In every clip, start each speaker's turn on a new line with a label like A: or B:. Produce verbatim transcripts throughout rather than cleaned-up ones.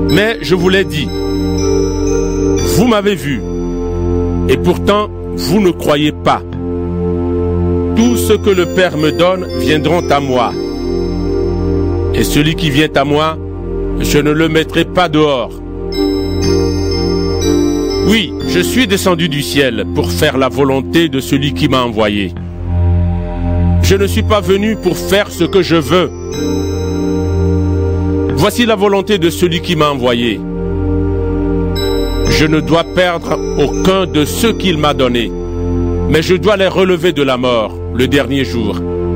A: Mais je vous l'ai dit, vous m'avez vu, et pourtant vous ne croyez pas. Tout ce que le Père me donne viendront à moi. Et celui qui vient à moi, je ne le mettrai pas dehors. Oui, je suis descendu du ciel pour faire la volonté de celui qui m'a envoyé. Je ne suis pas venu pour faire ce que je veux. Voici la volonté de celui qui m'a envoyé. Je ne dois perdre aucun de ceux qu'il m'a donnés, mais je dois les relever de la mort le dernier jour.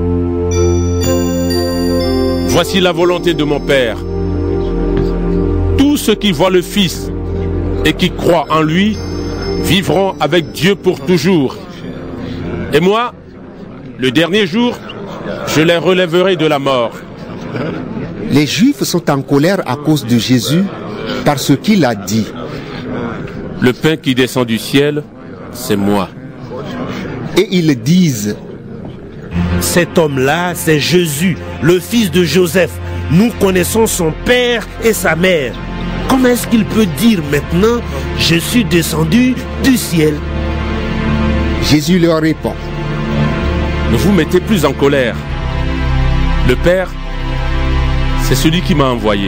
A: Voici la volonté de mon Père. Tous ceux qui voient le Fils et qui croient en lui vivront avec Dieu pour toujours. Et moi, le dernier jour, je les relèverai de la mort.
B: Les Juifs sont en colère à cause de Jésus parce qu'il a dit:
A: le pain qui descend du ciel, c'est moi.
B: Et ils disent:
C: cet homme-là, c'est Jésus, le fils de Joseph. Nous connaissons son père et sa mère. Comment est-ce qu'il peut dire maintenant: je suis descendu du ciel?
B: Jésus leur répond:
A: ne vous mettez plus en colère. Le Père, c'est celui qui m'a envoyé.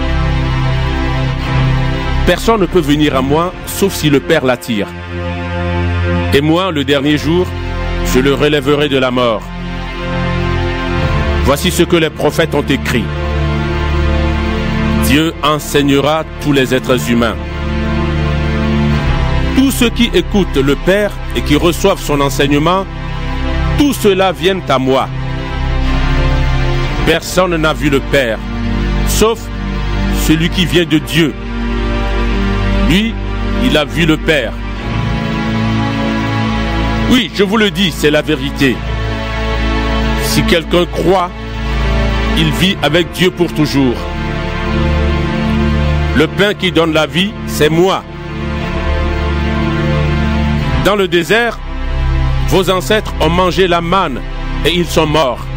A: Personne ne peut venir à moi sauf si le Père l'attire. Et moi, le dernier jour, je le relèverai de la mort. Voici ce que les prophètes ont écrit. Dieu enseignera tous les êtres humains. Tous ceux qui écoutent le Père et qui reçoivent son enseignement, tous ceux-là viennent à moi. Personne n'a vu le Père, sauf celui qui vient de Dieu. Lui, il a vu le Père. Oui, je vous le dis, c'est la vérité. Si quelqu'un croit, il vit avec Dieu pour toujours. Le pain qui donne la vie, c'est moi. Dans le désert, vos ancêtres ont mangé la manne et ils sont morts.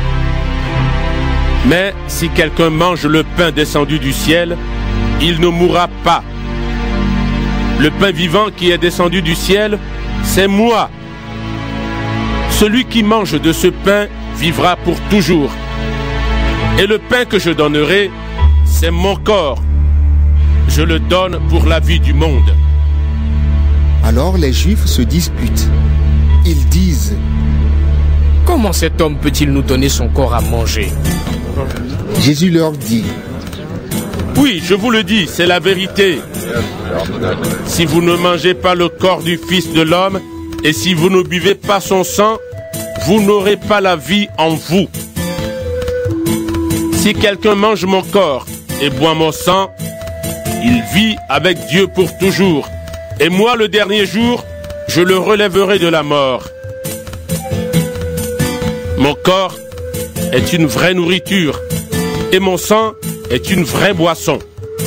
A: Mais si quelqu'un mange le pain descendu du ciel, il ne mourra pas. Le pain vivant qui est descendu du ciel, c'est moi. Celui qui mange de ce pain vivra pour toujours. Et le pain que je donnerai, c'est mon corps. Je le donne pour la vie du monde.
B: Alors les Juifs se disputent. Ils disent:
D: comment cet homme peut-il nous donner son corps à manger?
B: Jésus leur dit:
A: oui, je vous le dis, c'est la vérité. Si vous ne mangez pas le corps du Fils de l'homme, et si vous ne buvez pas son sang, vous n'aurez pas la vie en vous. Si quelqu'un mange mon corps et boit mon sang, il vit avec Dieu pour toujours. Et moi, le dernier jour, je le relèverai de la mort. Mon corps est une vraie nourriture et mon sang est une vraie boisson.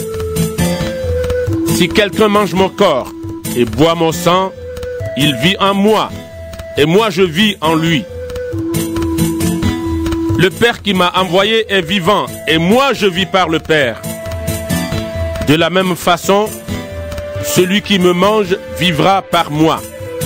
A: Si quelqu'un mange mon corps et boit mon sang, il vit en moi et moi je vis en lui. Le Père qui m'a envoyé est vivant et moi je vis par le Père. De la même façon, celui qui me mange vivra par moi.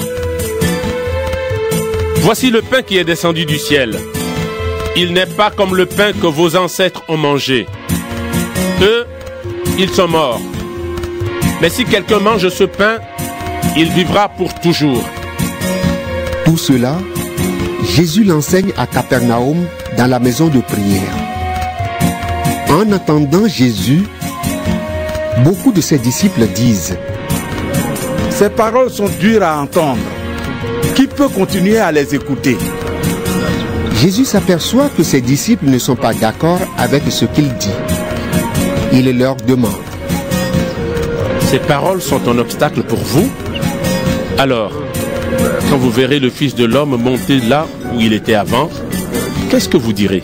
A: Voici le pain qui est descendu du ciel. Il n'est pas comme le pain que vos ancêtres ont mangé. Eux, ils sont morts. Mais si quelqu'un mange ce pain, il vivra pour toujours.
B: Tout cela, Jésus l'enseigne à Capernaum dans la maison de prière. En entendant Jésus, beaucoup de ses disciples disent:
E: ces paroles sont dures à entendre. Qui peut continuer à les écouter?
B: Jésus s'aperçoit que ses disciples ne sont pas d'accord avec ce qu'il dit. Il leur demande:
A: ces paroles sont un obstacle pour vous? Alors, quand vous verrez le Fils de l'homme monter là où il était avant, qu'est-ce que vous direz?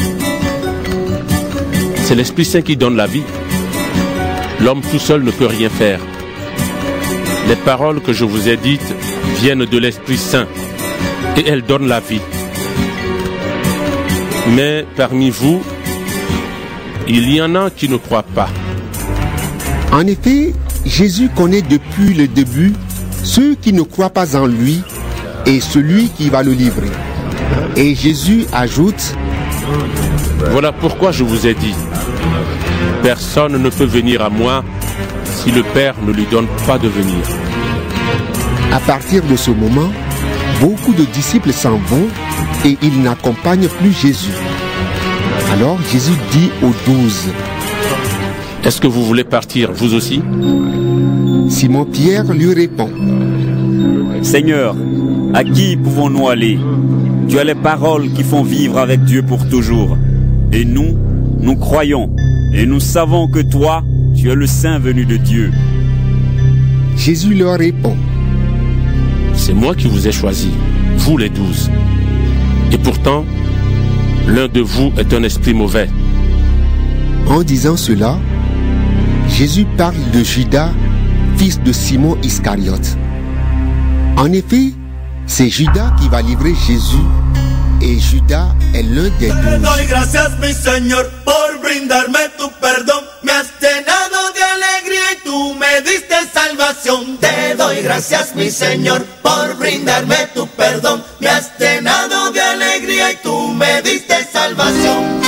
A: C'est l'Esprit Saint qui donne la vie. L'homme tout seul ne peut rien faire. Les paroles que je vous ai dites viennent de l'Esprit Saint et elles donnent la vie. Mais parmi vous, il y en a qui ne croient pas.
B: En effet, Jésus connaît depuis le début ceux qui ne croient pas en lui et celui qui va le livrer. Et Jésus ajoute:
A: Voilà pourquoi je vous ai dit, personne ne peut venir à moi si le Père ne lui donne pas de venir.
B: À partir de ce moment, beaucoup de disciples s'en vont et ils n'accompagnent plus Jésus. Alors Jésus dit aux douze:
A: Est-ce que vous voulez partir, vous aussi?
B: Simon-Pierre lui répond:
F: Seigneur, à qui pouvons-nous aller? Tu as les paroles qui font vivre avec Dieu pour toujours. Et nous, nous croyons et nous savons que toi, tu es le Saint venu de Dieu.
B: Jésus leur répond:
A: C'est moi qui vous ai choisi, vous les douze. Et pourtant, l'un de vous est un esprit mauvais.
B: En disant cela, Jésus parle de Judas, fils de Simon Iscariote. En effet, c'est Judas qui va livrer Jésus, et Judas est l'un des douze.
G: Te doy gracias, mi Señor, por brindarme tu perdón. Me has llenado de alegría y tú me diste salvación. Te doy gracias, mi Señor, por brindarme tu perdón. Me has llenado de alegría y tú me diste salvación.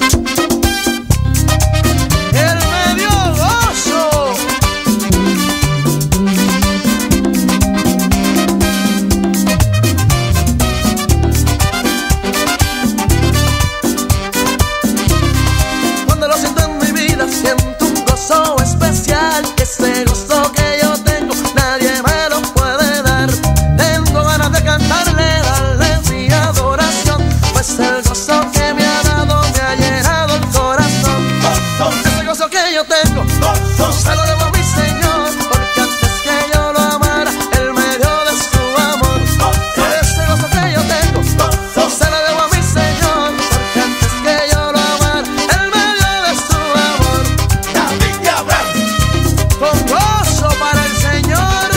H: Ese gozo que yo tengo, nadie me lo puede dar. Tengo ganas de cantarle, darle mi adoración, pues el gozo que me ha dado me ha llenado el corazón. Ese gozo que yo tengo, se lo debo a mi Señor, porque antes que yo lo amara, Él me dio de su amor. Ese gozo que yo tengo, se lo debo a mi Señor, porque antes que yo lo amara, Él me dio de su amor. David y Abraham, con gozo para el Señor.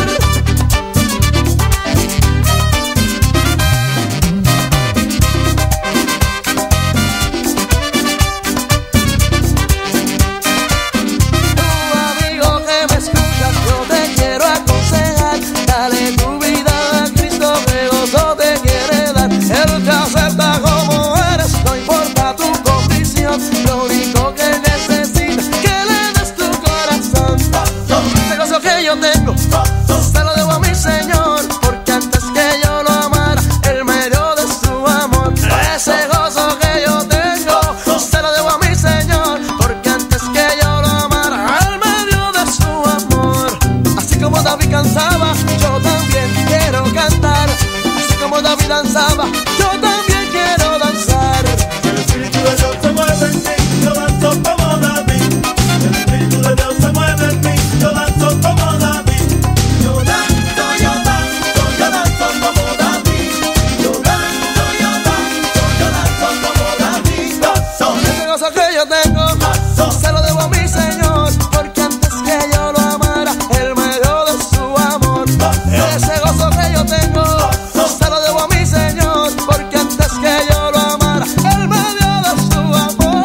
H: Tu amigo que me escuchas, yo te quiero aconsejar. Dale tu vida a Cristo, que gozo te quiere dar. Él te acepta como eres, no importa tu condición. Lo único que necesitas es que le des tu corazón. Ese gozo que yo tengo, se lo debo a mi Señor, porque antes que yo lo amara, Él me dio de su amor. Ese gozo que yo tengo, se lo debo a mi Señor, porque antes que yo lo amara, Él me dio de su amor. Así como David cansaba, yo también quiero cantar. Así como David danzaba, yo también quiero danzar.
G: El Espíritu de Dios se mueve en mí, yo danzo como David. El Espíritu de Dios se mueve en mí, yo danzo como David. Yo danzo, yo danzo, yo danzo como David. Yo danzo, yo danzo, yo danzo como David. Gozo,
H: Ese gozo que yo tengo, se lo debo a mi Señor, porque antes que yo lo amara, Él me dio de su amor. Ese gozo que yo tengo, se lo debo a mi Señor, porque antes que yo lo amara, Él me dio de su amor.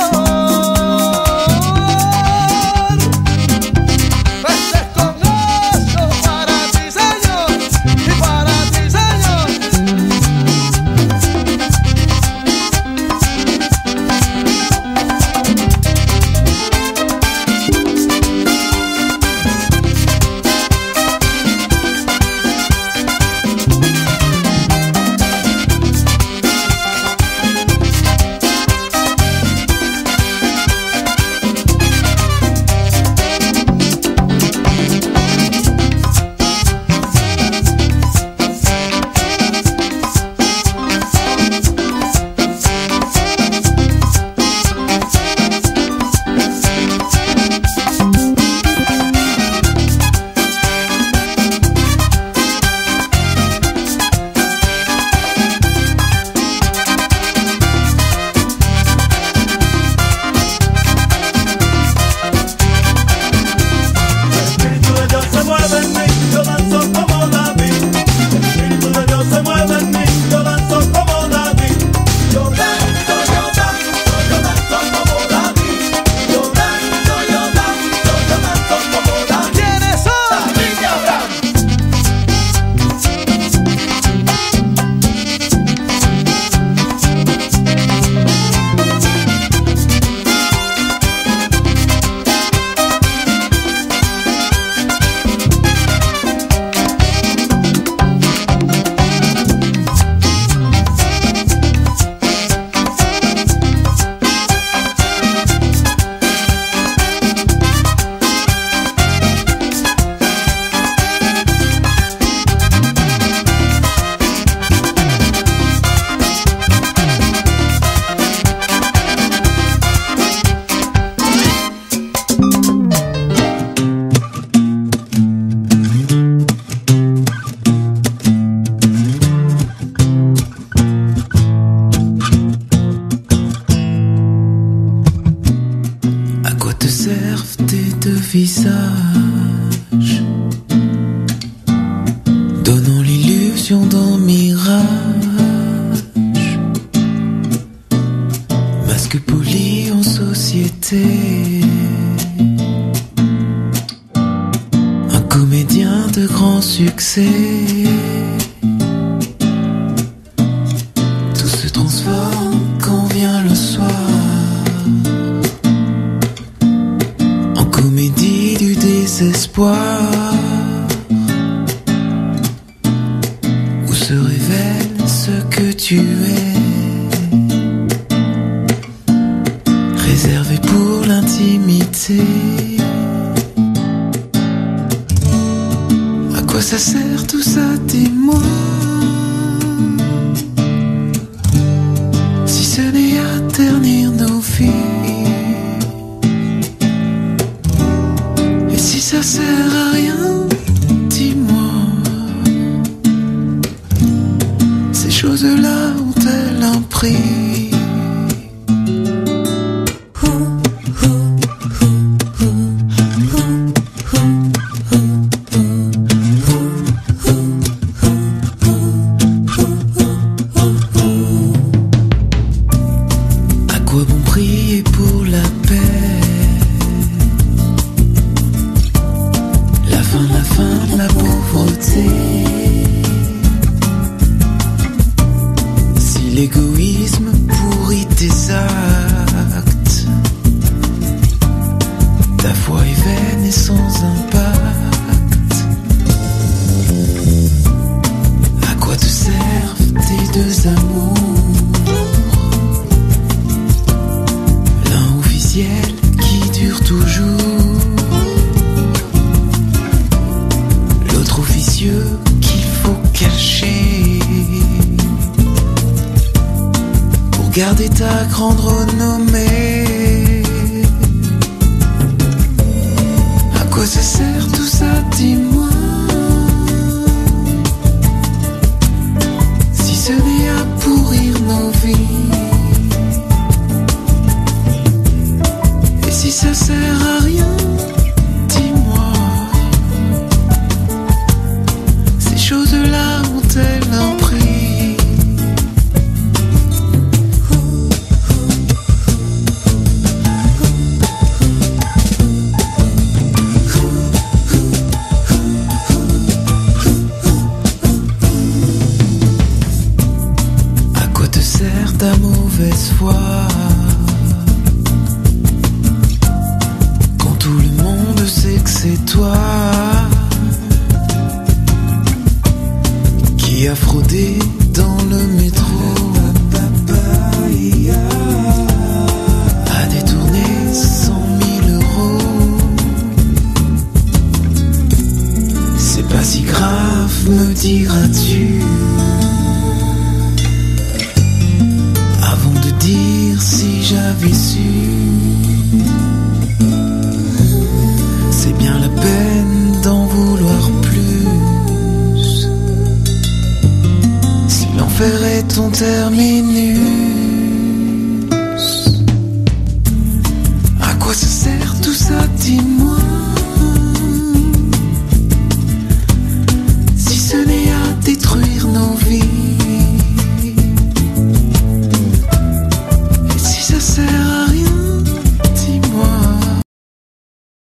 H: Este es con gozo para ti, Señor, y para ti, Señor.
I: te servent tes deux visages, donnant l'illusion d'un mirage, masque poli en société, un comédien de grand succès. Tout se transforme quand vient le soir, en comédie du désespoir, où se révèle ce que tu es, réservé pour l'intimité. À quoi ça sert tout ça, dis-moi, si ce n'est à ternir nos vies? Et si ça sert à rien, dis-moi, ces choses-là ont-elles un prix? L'égoïsme pourrit tes actes, ta foi est vaine et sans impact. À quoi te servent tes deux amours, l'un officiel qui dure toujours, l'autre officieux qu'il faut cacher, garder ta grande renommée. À quoi ça sert tout ça, dis-moi, si ce n'est à pourrir nos vies? Et si ça sert à rien, dis-moi, ces choses-là ont-elles un prix? Ta mauvaise foi, quand tout le monde sait que c'est toi qui a fraudé dans le métro, a détourné cent mille euros. C'est pas si grave, me diras-tu, avant de dire si j'avais su. C'est bien la peine d'en vouloir plus, si l'enfer est ton terminus. À quoi ça sert tout ça, dis-moi,